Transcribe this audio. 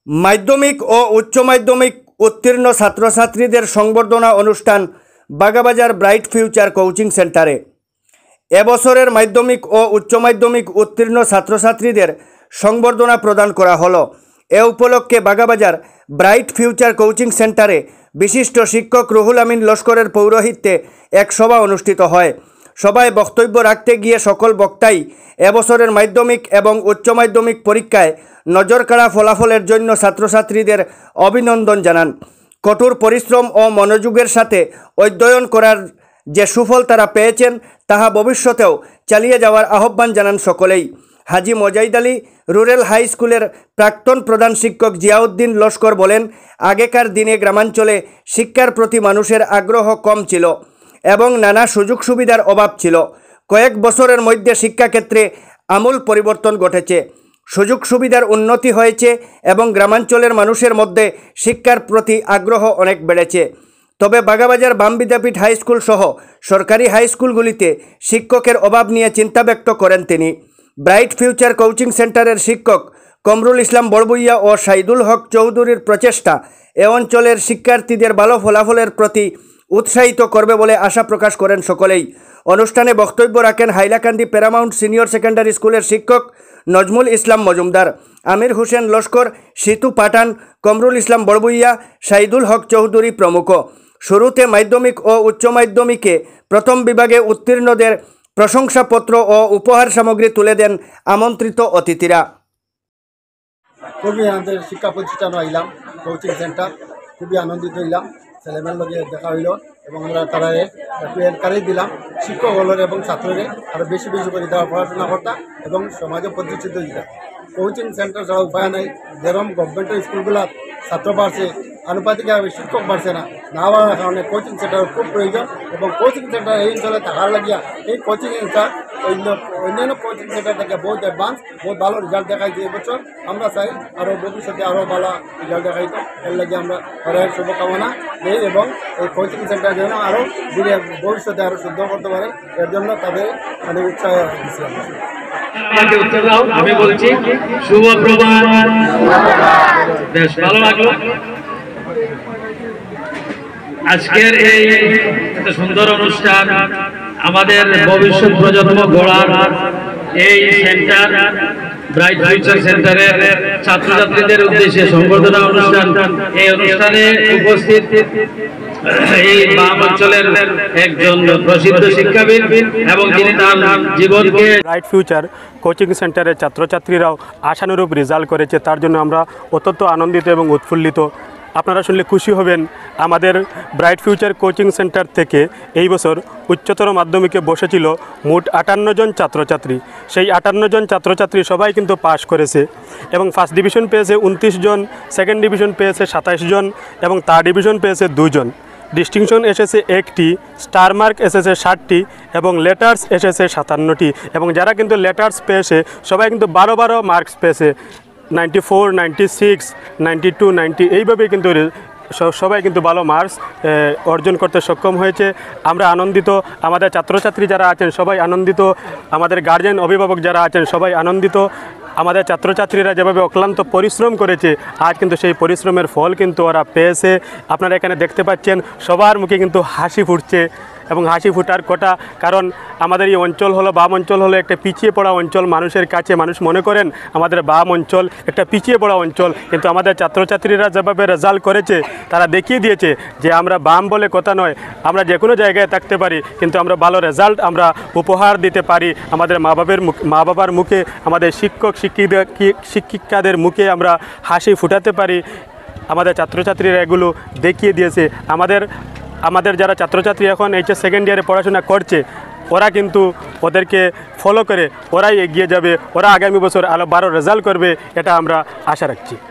মাধ্যমিক ও উচ্চ মাধ্যমিক উত্তীর্ণ ছাত্রছাত্রীদের সংবর্ধনা অনুষ্ঠান বাগাবাজার ব্রাইট ফিউচার কোচিং সেন্টারে। এবছরের মাধ্যমিক ও উচ্চ মাধ্যমিক উত্তীর্ণ ছাত্রছাত্রীদের সংবর্ধনা প্রদান করা হলো। এ উপলক্ষে বাগাবাজার ব্রাইট ফিউচার কোচিং সেন্টারে বিশিষ্ট শিক্ষক রুহুল আমিন লস্করের পৌরোহিত্যে এক সভা অনুষ্ঠিত হয়। সভায় বক্তব্য রাখতে গিয়ে সকল বক্তাই এবছরের মাধ্যমিক এবং উচ্চ মাধ্যমিক পরীক্ষায় নজরকাড়া ফলাফলের জন্য ছাত্রছাত্রীদের অভিনন্দন জানান। কঠোর পরিশ্রম ও মনোযোগের সাথে অধ্যয়ন করার যে সুফল তারা পেয়েছেন তাহা ভবিষ্যতেও চালিয়ে যাওয়ার আহ্বান জানান সকলেই। হাজী মোজাইদ আলী রুরাল হাই স্কুলের প্রাক্তন প্রধান শিক্ষক জিয়াউদ্দিন লস্কর বলেন, আগেকার দিনে গ্রামাঞ্চলে শিক্ষার প্রতি মানুষের আগ্রহ কম ছিল এবং নানা সুযোগ সুবিধার অভাব ছিল। কয়েক বছরের মধ্যে শিক্ষাক্ষেত্রে আমূল পরিবর্তন ঘটেছে, সুযোগ সুবিধার উন্নতি হয়েছে এবং গ্রামাঞ্চলের মানুষের মধ্যে শিক্ষার প্রতি আগ্রহ অনেক বেড়েছে। তবে বাগাবাজার বাম বিদ্যাপীঠ হাই স্কুল সহ সরকারি হাই স্কুলগুলিতে শিক্ষকের অভাব নিয়ে চিন্তা ব্যক্ত করেন তিনি। ব্রাইট ফিউচার কোচিং সেন্টারের শিক্ষক কমরুল ইসলাম বড়বুইয়া ও সাইদুল হক চৌধুরীর প্রচেষ্টা এ অঞ্চলের শিক্ষার্থীদের ভালো ফলাফলের প্রতি উৎসাহিত করবে বলে আশা প্রকাশ করেন সকলেই। অনুষ্ঠানে বক্তব্য রাখেন হাইলাকান্দি প্যারামাউন্ট সিনিয়র সেকেন্ডারি স্কুলের শিক্ষক নজমুল ইসলাম মজুমদার, আমির হোসেন লস্কর, সিতু পাঠান, কমরুল ইসলাম বড়বুইয়া, সাইদুল হক চৌধুরী প্রমুখ। শুরুতে মাধ্যমিক ও উচ্চ মাধ্যমিকে প্রথম বিভাগে উত্তীর্ণদের প্রশংসাপত্র ও উপহার সামগ্রী তুলে দেন আমন্ত্রিত অতিথিরা। খুবই আমাদের শিক্ষা প্রতিষ্ঠান হইলাম কোচিং সেন্টার, খুবই আনন্দিত হইলাম। ছেলেমেয়ের লগে দেখা হইল এবং আমরা তারা একটু এনকারেজ দিলাম শিক্ষক হলের এবং ছাত্রদের আরও বেশি বেশি করে দেওয়া পড়াশোনা করতাম এবং সমাজে প্রতিষ্ঠিত দিতাম। কোচিং সেন্টার ছাড়া উপায় নাই। যেরকম গভর্নমেন্টের স্কুলগুলো ছাত্র বাড়ছে, আনুপাতিকভাবে শিক্ষক বাড়ছে না, না বাড়ার কারণে কোচিং সেন্টার খুব প্রয়োজন এবং কোচিং সেন্টার এই অঞ্চলে থাকার লাগিয়া এই কোচিং সেন্টার অন্যান্য কোচিং সেন্টার থেকে বহুত অ্যাডভান্স, বহুত ভালো রেজাল্ট দেখাইছে এবছর। আমরা চাই আরও ভবিষ্যতে আরও ভালো রেজাল্ট দেখাইতো, এর লাগে আমরা তাদের শুভকামনা দিই এবং এই কোচিং সেন্টার যেন আরও ভবিষ্যতে আরও শুদ্ধ করতে পারে, এর জন্য তাদের মানে উৎসাহ দিচ্ছি আমরা। আমাকে উত্তর দাও, আমি বলছি শুভ প্রভাত। বেশ ভালো লাগলো আজকের এই এত সুন্দর অনুষ্ঠান। আমাদের ভবিষ্যৎ প্রজন্ম গড়ার এই সেন্টার ব্রাইট ফিউচার সেন্টারের ছাত্রছাত্রীদের উদ্দেশ্যে সংবর্ধনা অনুষ্ঠান। এই অনুষ্ঠানে উপস্থিত এই বাম অঞ্চলের একজন প্রসিদ্ধ শিক্ষাবিদ এবং যিনি তার জীবনকে ব্রাইট ফিউচার কোচিং সেন্টারের ছাত্রছাত্রীরাও আশানুরূপ রেজাল্ট করেছে, তার জন্য আমরা অত্যন্ত আনন্দিত এবং উৎফুল্লিত। আপনারা শুনলে খুশি হবেন, আমাদের ব্রাইট ফিউচার কোচিং সেন্টার থেকে এই বছর উচ্চতর মাধ্যমিকে বসেছিল মোট 58 জন ছাত্রছাত্রী। সেই 58 জন ছাত্রছাত্রী সবাই কিন্তু পাশ করেছে এবং ফার্স্ট ডিভিশন পেয়েছে 29 জন, সেকেন্ড ডিভিশন পেয়েছে 27 জন এবং থার্ড ডিভিশন পেয়েছে 2 জন। ডিস্টিংশন এসেছে 1টি, স্টার মার্ক এসেছে 60টি এবং লেটার্স এসেছে 57টি। এবং যারা কিন্তু লেটার্স পেয়েছে সবাই কিন্তু 12 মার্কস পেয়েছে, 94, 96, 92, 90 এইভাবেই কিন্তু সবাই কিন্তু ভালো মার্কস অর্জন করতে সক্ষম হয়েছে। আমরা আনন্দিত, আমাদের ছাত্রছাত্রী যারা আছেন সবাই আনন্দিত, আমাদের গার্জেন অভিভাবক যারা আছেন সবাই আনন্দিত। আমাদের ছাত্রছাত্রীরা যেভাবে অক্লান্ত পরিশ্রম করেছে আজ কিন্তু সেই পরিশ্রমের ফল কিন্তু ওরা পেয়েছে। আপনারা এখানে দেখতে পাচ্ছেন সবার মুখে কিন্তু হাসি ফুটছে এবং হাসি ফুটার কথা, কারণ আমাদের এই অঞ্চল হলো বাম অঞ্চল হলো একটা পিছিয়ে পড়া অঞ্চল। মানুষের কাছে মানুষ মনে করেন আমাদের বাম অঞ্চল একটা পিছিয়ে পড়া অঞ্চল, কিন্তু আমাদের ছাত্রছাত্রীরা যেভাবে রেজাল্ট করেছে তারা দেখিয়ে দিয়েছে যে আমরা বাম বলে কথা নয়, আমরা যে কোনো জায়গায় থাকতে পারি কিন্তু আমরা ভালো রেজাল্ট আমরা উপহার দিতে পারি। আমাদের মা বাবার মুখে, আমাদের শিক্ষক শিক্ষিকাদের মুখে আমরা হাসি ফুটাতে পারি। আমাদের ছাত্রছাত্রীরা এগুলো দেখিয়ে দিয়েছে। আমাদের যারা ছাত্রছাত্রী এখন এইচএস সেকেন্ড ইয়ারে পড়াশোনা করছে ওরা কিন্তু ওদেরকে ফলো করে ওরাই এগিয়ে যাবে, ওরা আগামী বছর আরও ভালো রেজাল্ট করবে, এটা আমরা আশা রাখছি।